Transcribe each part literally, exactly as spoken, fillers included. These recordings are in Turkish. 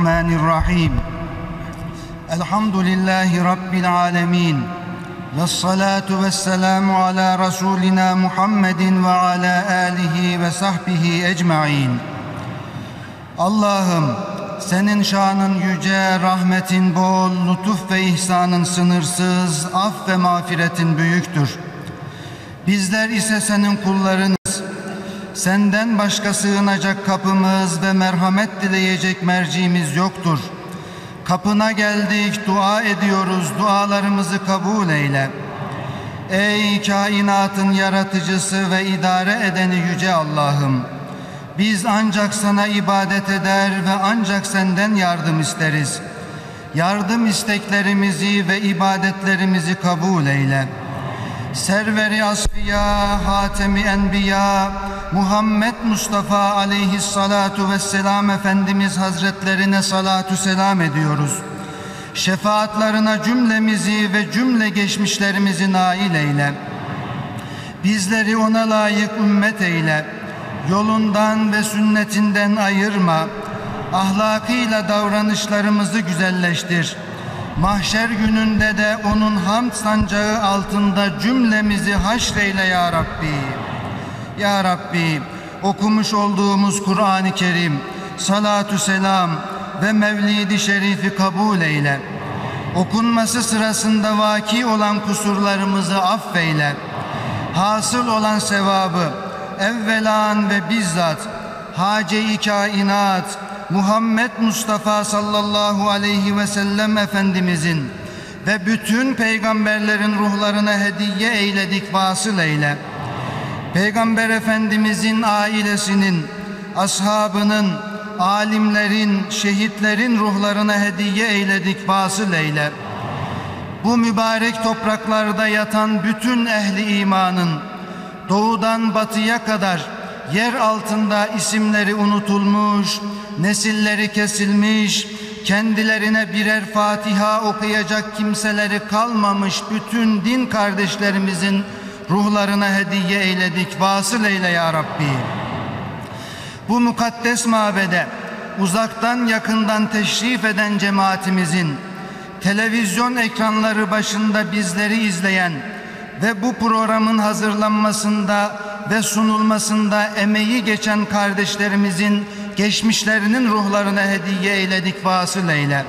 Bismillahirrahmanirrahim. Elhamdülillahi Rabbil alemin. Vessalatu vesselamu ala Resulina Muhammedin ve ala alihi ve sahbihi ecmain. Allah'ım, senin şanın yüce, rahmetin bol, lütuf ve ihsanın sınırsız, af ve mağfiretin büyüktür. Bizler ise senin kullarınız. Senden başka sığınacak kapımız ve merhamet dileyecek mercimiz yoktur. Kapına geldik, dua ediyoruz, dualarımızı kabul eyle. Ey kainatın yaratıcısı ve idare edeni yüce Allah'ım! Biz ancak sana ibadet eder ve ancak senden yardım isteriz. Yardım isteklerimizi ve ibadetlerimizi kabul eyle. Serveri Asfiya, Hatemi Enbiya, Muhammed Mustafa aleyhissalatu vesselam Efendimiz Hazretlerine salatu selam ediyoruz. Şefaatlerine cümlemizi ve cümle geçmişlerimizi nail eyle. Bizleri ona layık ümmet eyle. Yolundan ve sünnetinden ayırma. Ahlakıyla davranışlarımızı güzelleştir. Mahşer gününde de onun hamd sancağı altında cümlemizi haşreyle ya Rabbi. Ya Rabbi, okumuş olduğumuz Kur'an-ı Kerim, salatu selam ve Mevlid-i Şerif'i kabul eyle. Okunması sırasında vaki olan kusurlarımızı affeyle. Hasıl olan sevabı evvelan ve bizzat Hace-i Kainat Muhammed Mustafa sallallahu aleyhi ve sellem Efendimizin ve bütün peygamberlerin ruhlarına hediye eyledik, vasıl eyle. Peygamber Efendimizin ailesinin, ashabının, alimlerin, şehitlerin ruhlarına hediye eyledik, vasıl eyle. Bu mübarek topraklarda yatan bütün ehli imanın doğudan batıya kadar yer altında isimleri unutulmuş, nesilleri kesilmiş, kendilerine birer Fatiha okuyacak kimseleri kalmamış bütün din kardeşlerimizin ruhlarına hediye eyledik, vasıl eyle ya Rabbi. Bu mukaddes mabede uzaktan yakından teşrif eden cemaatimizin, televizyon ekranları başında bizleri izleyen ve bu programın hazırlanmasında ve sunulmasında emeği geçen kardeşlerimizin geçmişlerinin ruhlarına hediye eyledik, vasıl eyle.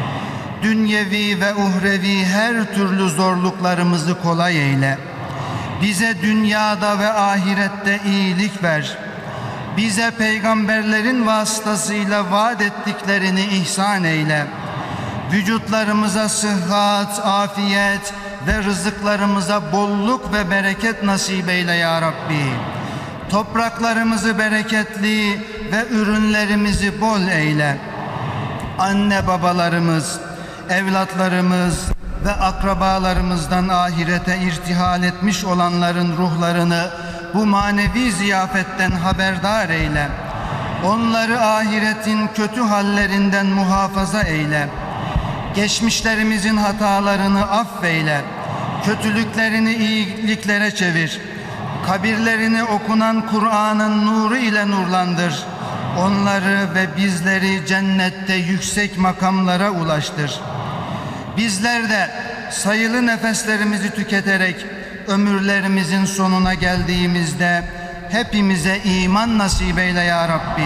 Dünyevi ve uhrevi her türlü zorluklarımızı kolay eyle. Bize dünyada ve ahirette iyilik ver. Bize peygamberlerin vasıtasıyla vaat ettiklerini ihsan eyle. Vücutlarımıza sıhhat, afiyet ve rızıklarımıza bolluk ve bereket nasip eyle ya Rabbi. Topraklarımızı bereketli ve ürünlerimizi bol eyle. Anne babalarımız, evlatlarımız ve akrabalarımızdan ahirete irtihal etmiş olanların ruhlarını bu manevi ziyafetten haberdar eyle. Onları ahiretin kötü hallerinden muhafaza eyle. Geçmişlerimizin hatalarını affeyle. Kötülüklerini iyiliklere çevir. Kabirlerini okunan Kur'an'ın nuru ile nurlandır. Onları ve bizleri cennette yüksek makamlara ulaştır. Bizler de sayılı nefeslerimizi tüketerek ömürlerimizin sonuna geldiğimizde hepimize iman nasip eyle ya Rabbi.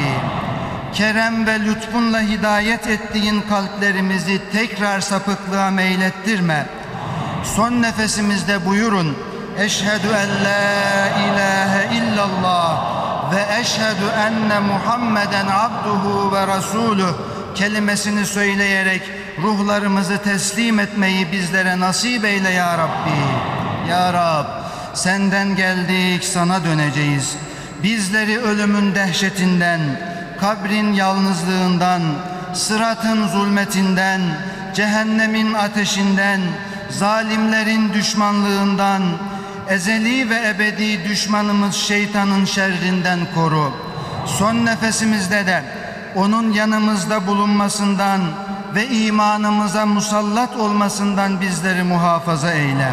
Kerem ve lütfunla hidayet ettiğin kalplerimizi tekrar sapıklığa meylettirme. Son nefesimizde buyurun: Eşhedü en la ilahe illallah ve eşhedü enne Muhammeden abduhu ve rasuluh kelimesini söyleyerek ruhlarımızı teslim etmeyi bizlere nasip eyle ya Rabbi. Ya Rab, senden geldik, sana döneceğiz. Bizleri ölümün dehşetinden, kabrin yalnızlığından, sıratın zulmetinden, cehennemin ateşinden, zalimlerin düşmanlığından, ezeli ve ebedi düşmanımız şeytanın şerrinden koru. Son nefesimizde de onun yanımızda bulunmasından ve imanımıza musallat olmasından bizleri muhafaza eyle.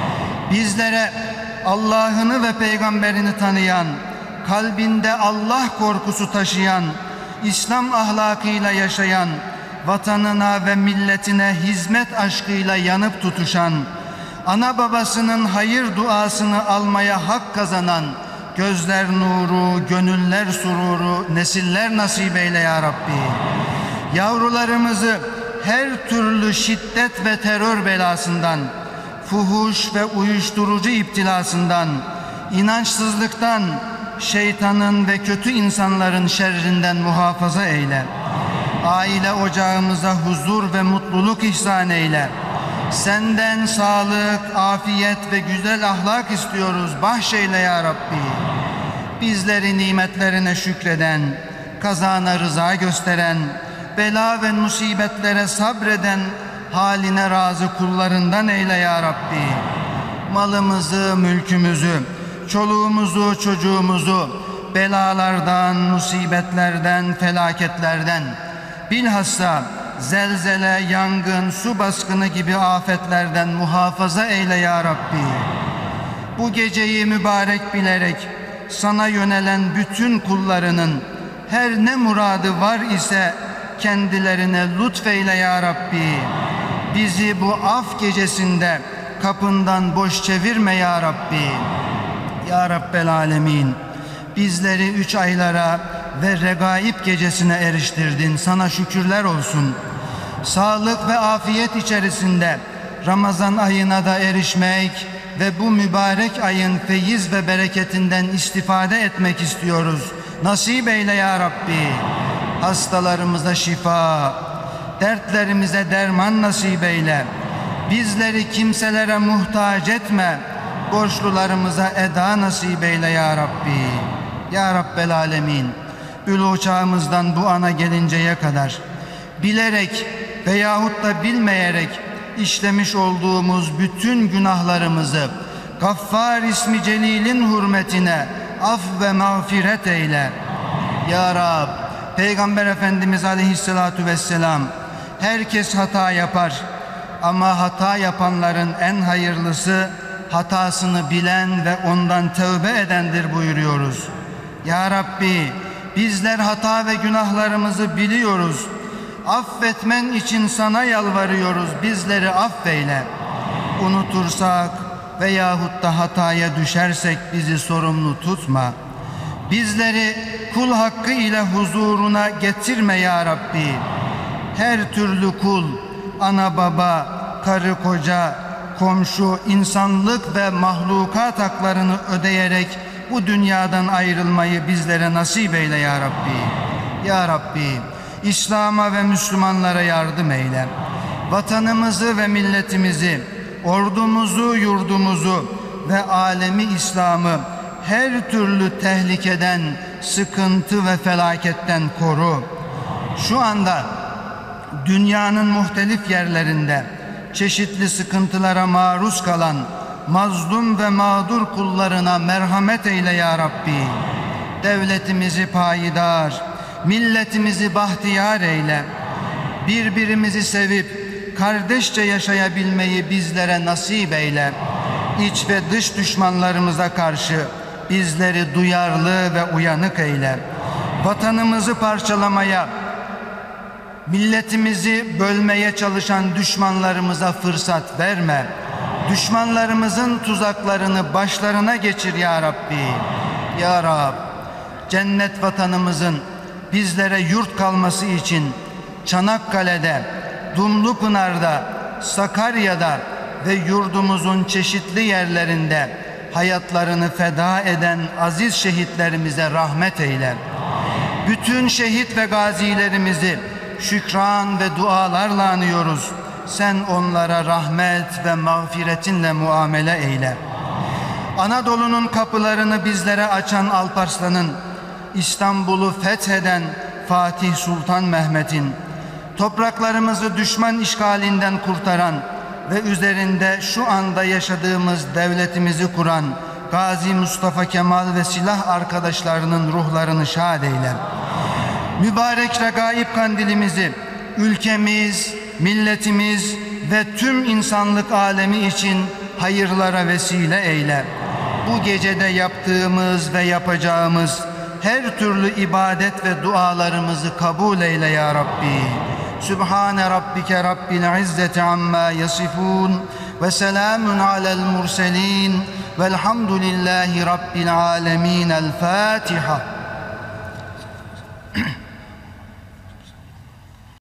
Bizlere Allah'ını ve peygamberini tanıyan, kalbinde Allah korkusu taşıyan, İslam ahlakıyla yaşayan, vatanına ve milletine hizmet aşkıyla yanıp tutuşan, ana babasının hayır duasını almaya hak kazanan, gözler nuru, gönüller sururu, nesiller nasip eyle ya Rabbi. Yavrularımızı her türlü şiddet ve terör belasından, fuhuş ve uyuşturucu iptilasından, inançsızlıktan, şeytanın ve kötü insanların şerrinden muhafaza eyle. Aile ocağımıza huzur ve mutluluk ihsan eyle. Senden sağlık, afiyet ve güzel ahlak istiyoruz. Bahşeyle ya Rabbi. Bizleri nimetlerine şükreden, kazana rıza gösteren, bela ve musibetlere sabreden, haline razı kullarından eyle ya Rabbi. Malımızı, mülkümüzü, çoluğumuzu, çocuğumuzu belalardan, musibetlerden, felaketlerden, bilhassa zelzele, yangın, su baskını gibi afetlerden muhafaza eyle ya Rabbi. Bu geceyi mübarek bilerek sana yönelen bütün kullarının her ne muradı var ise kendilerine lütfeyle ya Rabbi. Bizi bu af gecesinde kapından boş çevirme ya Rabbi. Ya Rabbel Alemin, bizleri üç aylara ve regaib gecesine eriştirdin. Sana şükürler olsun. Sağlık ve afiyet içerisinde Ramazan ayına da erişmek ve bu mübarek ayın feyiz ve bereketinden istifade etmek istiyoruz. Nasip eyle ya Rabbi. Hastalarımıza şifa, dertlerimize derman nasip eyle. Bizleri kimselere muhtaç etme. Borçlularımıza eda nasip eyle ya Rabbi. Ya Rabbel Alemin, bülûğ çağımızdan bu ana gelinceye kadar bilerek veyahut da bilmeyerek işlemiş olduğumuz bütün günahlarımızı Gaffar ismi Celil'in hürmetine af ve mağfiret eyle. Ya Rab, Peygamber Efendimiz Aleyhisselatu Vesselam, herkes hata yapar ama hata yapanların en hayırlısı hatasını bilen ve ondan tövbe edendir buyuruyoruz. Ya Rabbi, bizler hata ve günahlarımızı biliyoruz. Affetmen için sana yalvarıyoruz. Bizleri affeyle. Unutursak veyahut da hataya düşersek bizi sorumlu tutma. Bizleri kul hakkı ile huzuruna getirme ya Rabbi. Her türlü kul, ana baba, karı koca, komşu, insanlık ve mahlukat haklarını ödeyerek bu dünyadan ayrılmayı bizlere nasip eyle ya Rabbi. Ya Rabbi, İslam'a ve Müslümanlara yardım eyle. Vatanımızı ve milletimizi, ordumuzu, yurdumuzu ve alemi İslam'ı her türlü tehlikeden, sıkıntı ve felaketten koru. Şu anda dünyanın muhtelif yerlerinde çeşitli sıkıntılara maruz kalan mazlum ve mağdur kullarına merhamet eyle ya Rabbi. Devletimizi payidar, milletimizi bahtiyar eyle. Birbirimizi sevip kardeşçe yaşayabilmeyi bizlere nasip eyle. İç ve dış düşmanlarımıza karşı bizleri duyarlı ve uyanık eyle. Vatanımızı parçalamaya, milletimizi bölmeye çalışan düşmanlarımıza fırsat verme. Düşmanlarımızın tuzaklarını başlarına geçir ya Rabbi. Ya Rab, cennet vatanımızın bizlere yurt kalması için Çanakkale'de, Dumlupınar'da, Sakarya'da ve yurdumuzun çeşitli yerlerinde hayatlarını feda eden aziz şehitlerimize rahmet eyle. Bütün şehit ve gazilerimizi şükran ve dualarla anıyoruz. Sen onlara rahmet ve mağfiretinle muamele eyle. Anadolu'nun kapılarını bizlere açan Alparslan'ın, İstanbul'u fetheden Fatih Sultan Mehmet'in, topraklarımızı düşman işgalinden kurtaran ve üzerinde şu anda yaşadığımız devletimizi kuran Gazi Mustafa Kemal ve silah arkadaşlarının ruhlarını şad eyle. Mübarek regaib kandilimizi ülkemiz, milletimiz ve tüm insanlık alemi için hayırlara vesile eyle. Bu gecede yaptığımız ve yapacağımız her türlü ibadet ve dualarımızı kabul eyle ya Rabbi. Sübhane rabbike rabbil izzeti amma yasifun ve selamun alel murselin velhamdülillahi rabbil alemin. El Fatiha.